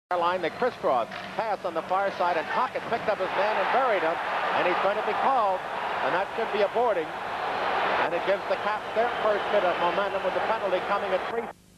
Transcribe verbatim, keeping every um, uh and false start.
line, the crisscross pass on the far side, and Tocchet picked up his man and buried him, and he's going to be called, and that should be a boarding, and it gives the Caps their first bit of momentum with the penalty coming at three.